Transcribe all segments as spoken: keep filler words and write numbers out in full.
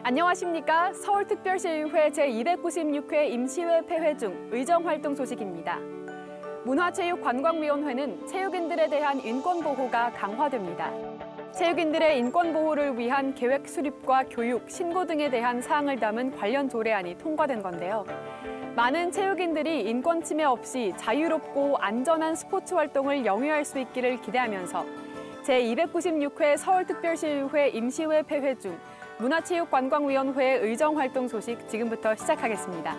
안녕하십니까. 서울특별시의회 제이백구십육 회 임시회 폐회 중 의정활동 소식입니다. 문화체육관광위원회는 체육인들에 대한 인권보호가 강화됩니다. 체육인들의 인권보호를 위한 계획 수립과 교육, 신고 등에 대한 사항을 담은 관련 조례안이 통과된 건데요. 많은 체육인들이 인권 침해 없이 자유롭고 안전한 스포츠 활동을 영위할 수 있기를 기대하면서 제이백구십육 회 서울특별시의회 임시회 폐회 중 문화체육관광위원회 의정활동 소식 지금부터 시작하겠습니다.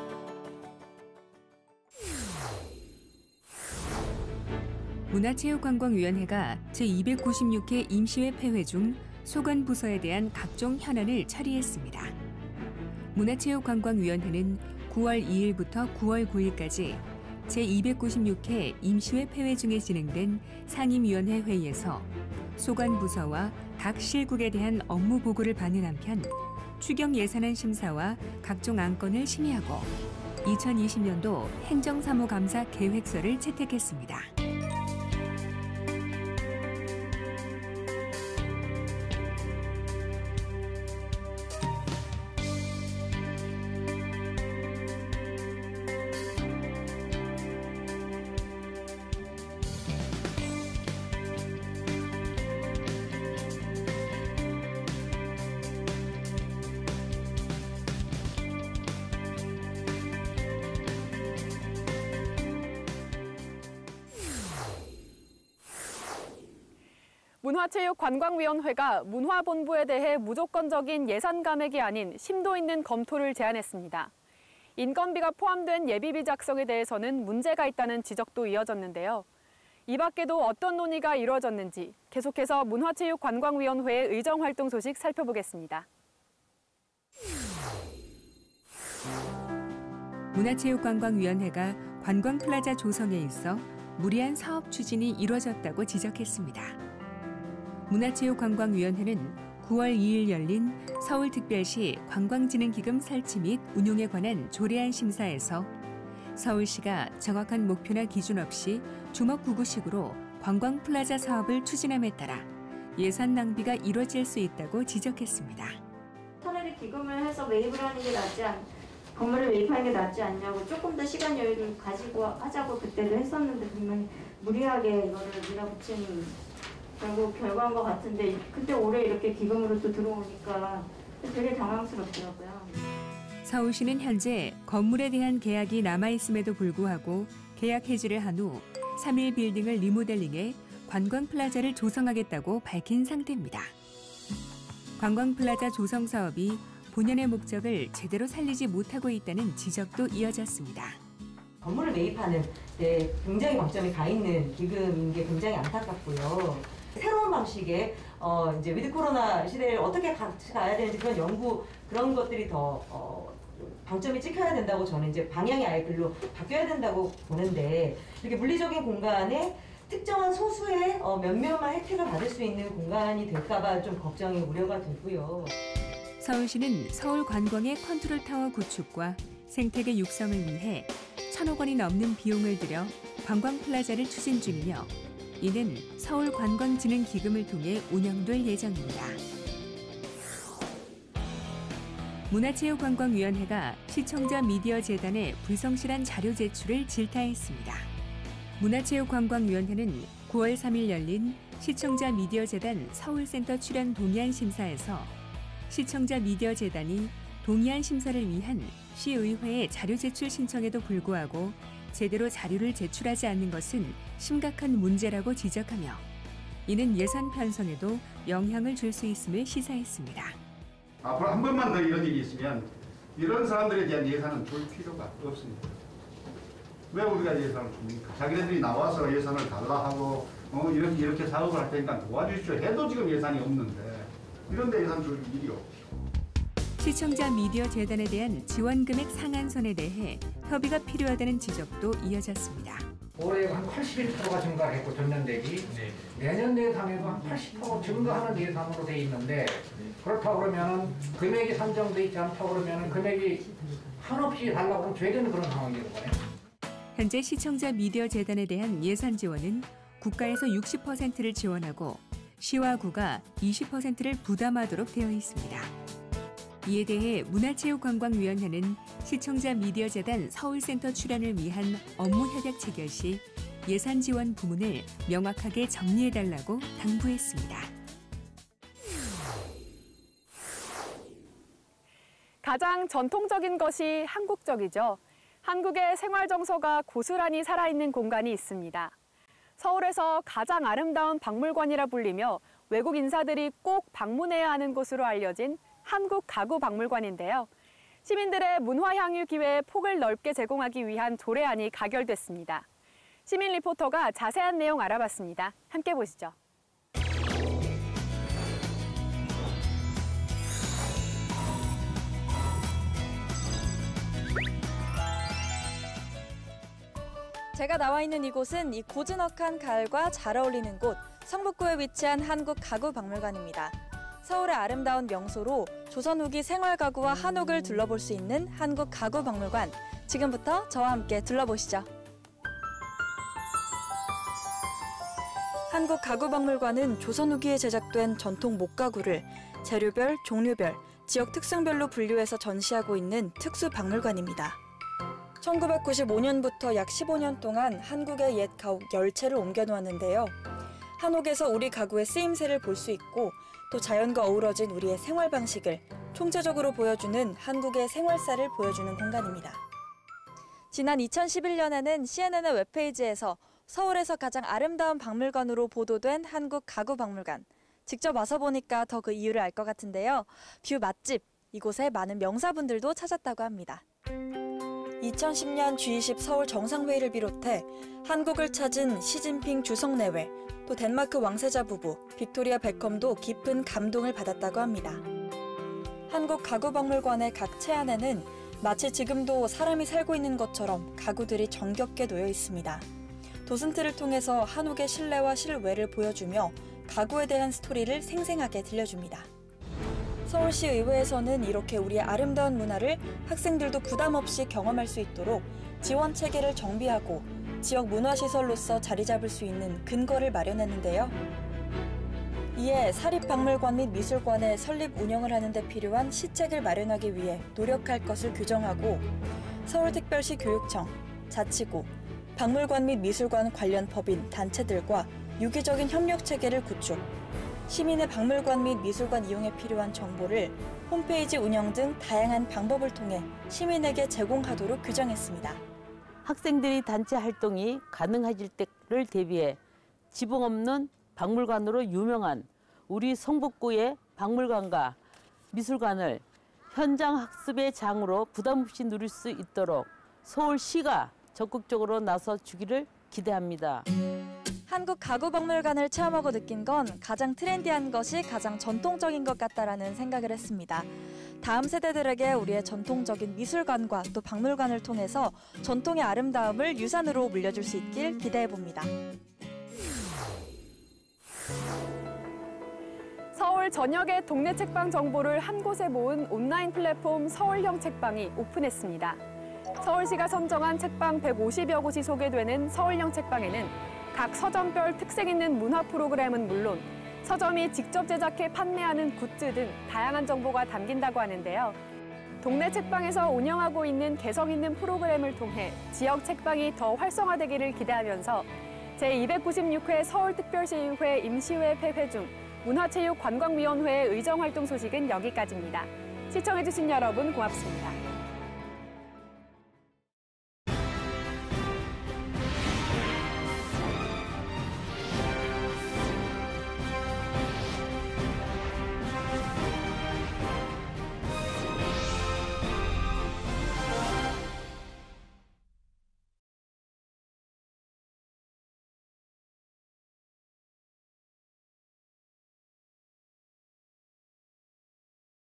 문화체육관광위원회가 제이백구십육 회 임시회 폐회 중 소관 부서에 대한 각종 현안을 처리했습니다. 문화체육관광위원회는 구월 이일부터 구월 구일까지 제이백구십육 회 임시회 폐회 중에 진행된 상임위원회 회의에서 소관 부서와 각 실국에 대한 업무 보고를 받는 한편 추경 예산안 심사와 각종 안건을 심의하고 이천이십 년도 행정사무감사 계획서를 채택했습니다. 문화체육관광위원회가 문화본부에 대해 무조건적인 예산 감액이 아닌 심도 있는 검토를 제안했습니다. 인건비가 포함된 예비비 작성에 대해서는 문제가 있다는 지적도 이어졌는데요. 이 밖에도 어떤 논의가 이루어졌는지 계속해서 문화체육관광위원회의 의정활동 소식 살펴보겠습니다. 문화체육관광위원회가 관광플라자 조성에 있어 무리한 사업 추진이 이루어졌다고 지적했습니다. 문화체육관광위원회는 구월 이일 열린 서울특별시 관광진흥기금 설치 및 운용에 관한 조례안 심사에서 서울시가 정확한 목표나 기준 없이 주먹구구식으로 관광플라자 사업을 추진함에 따라 예산 낭비가 이뤄질 수 있다고 지적했습니다. 차라리 기금을 해서 매입을 하는 게 낫지 않, 건물을 매입하는 게 낫지 않냐고 조금 더 시간 여유를 가지고 하자고 그때도 했었는데 분명히 무리하게 이거를 밀어붙이는 결국 결과인 것 같은데 근데 올해 이렇게 기금으로 또 들어오니까 되게 당황스럽더라고요. 서울시는 현재 건물에 대한 계약이 남아있음에도 불구하고 계약 해지를 한 후 삼 일 빌딩을 리모델링해 관광플라자를 조성하겠다고 밝힌 상태입니다. 관광플라자 조성 사업이 본연의 목적을 제대로 살리지 못하고 있다는 지적도 이어졌습니다. 건물을 매입하는 데 굉장히 방점이 가 있는 기금인 게 굉장히 안타깝고요. 새로운 방식의 어 이제 위드 코로나 시대를 어떻게 같이 가야 되는지 그런 연구 그런 것들이 더 어 방점이 찍혀야 된다고 저는 이제 방향이 아예 글로 바뀌어야 된다고 보는데 이렇게 물리적인 공간에 특정한 소수의 어 몇몇만 혜택을 받을 수 있는 공간이 될까봐 좀 걱정이 우려가 되고요. 서울시는 서울 관광의 컨트롤타워 구축과 생태계 육성을 위해 천억 원이 넘는 비용을 들여 관광플라자를 추진 중이며 이는 서울관광진흥기금을 통해 운영될 예정입니다. 문화체육관광위원회가 시청자 미디어재단에 불성실한 자료 제출을 질타했습니다. 문화체육관광위원회는 구월 삼일 열린 시청자 미디어재단 서울센터 출연 동의안 심사에서 시청자 미디어재단이 동의안 심사를 위한 시의회의 자료 제출 신청에도 불구하고 제대로 자료를 제출하지 않는 것은 심각한 문제라고 지적하며 이는 예산 편성에도 영향을 줄 수 있음을 시사했습니다. 앞으로 한 번만 더 이런 일이 있으면 이런 사람들에 대한 예산은 줄 필요가 없습니다. 왜 우리가 예산을 줍니까? 자기네들이 나와서 예산을 달라 하고 어, 이렇게 이렇게 사업을 할 테니까 도와주십시오 해도 지금 예산이 없는데 이런 데 예산 줄 일이 없죠. 시청자 미디어 재단에 대한 지원 금액 상한선에 대해 협의가 필요하다는 지적도 이어졌습니다. 올해 한 팔십일 퍼센트가 증가했고 전년 대비 네. 내년 예산에도 한 팔십 퍼센트 증가하는 예산으로 돼 있는데 그렇다고 그러면 금액이 산정돼 있지 않다고 그러면 금액이 한없이 달라고 하면 죄되는 그런 상황이는 거네요. 현재 시청자 미디어 재단에 대한 예산 지원은 국가에서 육십 퍼센트를 지원하고 시와 구가 이십 퍼센트를 부담하도록 되어 있습니다. 이에 대해 문화체육관광위원회는 시청자 미디어재단 서울센터 출연을 위한 업무 협약 체결 시 예산 지원 부문을 명확하게 정리해달라고 당부했습니다. 가장 전통적인 것이 한국적이죠. 한국의 생활 정서가 고스란히 살아있는 공간이 있습니다. 서울에서 가장 아름다운 박물관이라 불리며 외국 인사들이 꼭 방문해야 하는 곳으로 알려진 한국가구박물관인데요. 시민들의 문화향유 기회에 폭을 넓게 제공하기 위한 조례안이 가결됐습니다. 시민 리포터가 자세한 내용 알아봤습니다. 함께 보시죠. 제가 나와 있는 이곳은 이 고즈넉한 가을과 잘 어울리는 곳, 성북구에 위치한 한국가구박물관입니다. 서울의 아름다운 명소로 조선 후기 생활 가구와 한옥을 둘러볼 수 있는 한국가구박물관. 지금부터 저와 함께 둘러보시죠. 한국가구박물관은 조선 후기에 제작된 전통 목가구를 재료별, 종류별, 지역 특성별로 분류해서 전시하고 있는 특수박물관입니다. 천구백구십오 년부터 약 십오 년 동안 한국의 옛 가옥 열 채를 옮겨놓았는데요. 한옥에서 우리 가구의 쓰임새를 볼 수 있고 또 자연과 어우러진 우리의 생활 방식을 총체적으로 보여주는 한국의 생활사를 보여주는 공간입니다. 지난 이천십일 년에는 씨엔엔의 웹페이지에서 서울에서 가장 아름다운 박물관으로 보도된 한국가구박물관. 직접 와서 보니까 더 그 이유를 알 것 같은데요. 뷰 맛집, 이곳에 많은 명사분들도 찾았다고 합니다. 이천십 년 지 이십 서울 정상회의를 비롯해 한국을 찾은 시진핑 주석 내외, 또 덴마크 왕세자 부부, 빅토리아 베컴도 깊은 감동을 받았다고 합니다. 한국가구박물관의 각 채안에는 마치 지금도 사람이 살고 있는 것처럼 가구들이 정겹게 놓여 있습니다. 도슨트를 통해서 한옥의 실내와 실외를 보여주며 가구에 대한 스토리를 생생하게 들려줍니다. 서울시 의회에서는 이렇게 우리의 아름다운 문화를 학생들도 부담 없이 경험할 수 있도록 지원 체계를 정비하고 지역 문화시설로서 자리 잡을 수 있는 근거를 마련했는데요. 이에 사립박물관 및 미술관의 설립 운영을 하는 데 필요한 시책을 마련하기 위해 노력할 것을 규정하고 서울특별시 교육청, 자치구, 박물관 및 미술관 관련 법인, 단체들과 유기적인 협력 체계를 구축, 시민의 박물관 및 미술관 이용에 필요한 정보를 홈페이지 운영 등 다양한 방법을 통해 시민에게 제공하도록 규정했습니다. 학생들이 단체 활동이 가능해질 때를 대비해 지붕 없는 박물관으로 유명한 우리 성북구의 박물관과 미술관을 현장 학습의 장으로 부담 없이 누릴 수 있도록 서울시가 적극적으로 나서 주기를 기대합니다. 한국가구박물관을 체험하고 느낀 건 가장 트렌디한 것이 가장 전통적인 것 같다라는 생각을 했습니다. 다음 세대들에게 우리의 전통적인 미술관과 또 박물관을 통해서 전통의 아름다움을 유산으로 물려줄 수 있길 기대해봅니다. 서울 전역의 동네 책방 정보를 한 곳에 모은 온라인 플랫폼 서울형 책방이 오픈했습니다. 서울시가 선정한 책방 백오십여 곳이 소개되는 서울형 책방에는 각 서점별 특색 있는 문화 프로그램은 물론 서점이 직접 제작해 판매하는 굿즈 등 다양한 정보가 담긴다고 하는데요. 동네 책방에서 운영하고 있는 개성 있는 프로그램을 통해 지역 책방이 더 활성화되기를 기대하면서 제이백구십육 회 서울특별시의회 임시회 폐회 중 문화체육관광위원회의 의정활동 소식은 여기까지입니다. 시청해주신 여러분 고맙습니다.